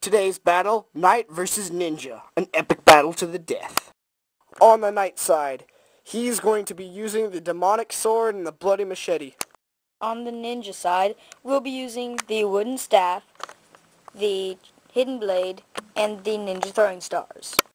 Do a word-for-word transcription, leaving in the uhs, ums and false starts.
Today's battle, Knight versus Ninja, an epic battle to the death. On the Knight side, he's going to be using the demonic sword and the bloody machete. On the Ninja side, we'll be using the wooden staff, the hidden blade, and the ninja throwing stars.